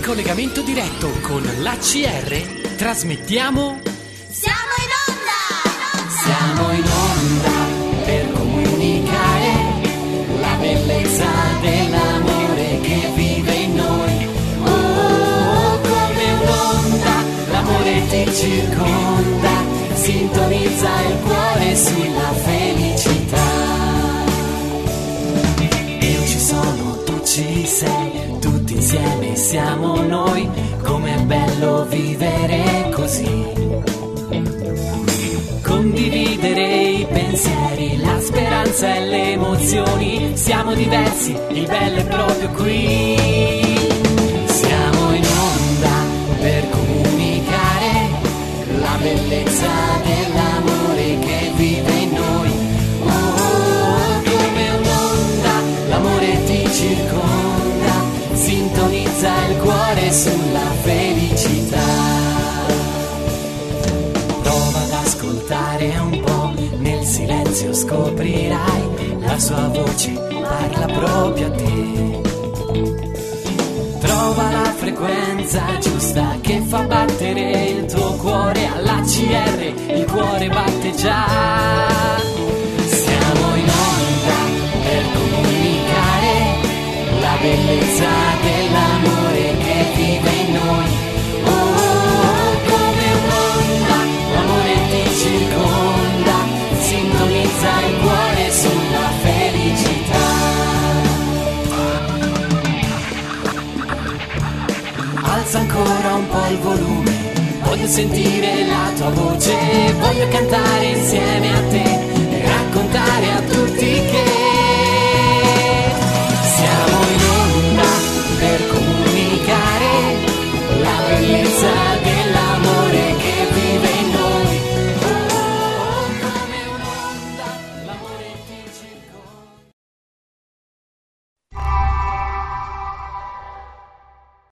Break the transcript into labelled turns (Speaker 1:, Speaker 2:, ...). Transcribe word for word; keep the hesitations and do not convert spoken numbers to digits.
Speaker 1: collegamento diretto con l'A C R trasmettiamo.
Speaker 2: Siamo in onda!
Speaker 1: Siamo in onda per comunicare la bellezza dell'amore che vive in noi. Oh, oh, oh, come un'onda, l'amore ti circonda, sintonizza il cuore sulla felicità. Io ci sono, tu ci sei, tutti insieme siamo noi, com'è bello vivere così. Condividere i pensieri, la speranza e le emozioni, siamo diversi, il bello è proprio qui. Siamo in onda per comunicare la bellezza dell'amore che vive in noi. Oh, oh, oh, come un'onda, l'amore ti circonda, sintonizza il cuore sulla felicità. Prova ad ascoltare un po', nel silenzio scoprirai, la sua voce parla proprio a te. Trova la frequenza giusta che fa battere il tuo cuore, all'A C R il cuore batte già. Siamo in onda per comunicare la bellezza dell'amore che vive in noi. Oh, oh, oh, come un'onda, l'amore ti circonda, sintonizza il cuore sulla felicità. Alza ancora un po' il volume, voglio sentire la tua voce, voglio cantare insieme a te e raccontare a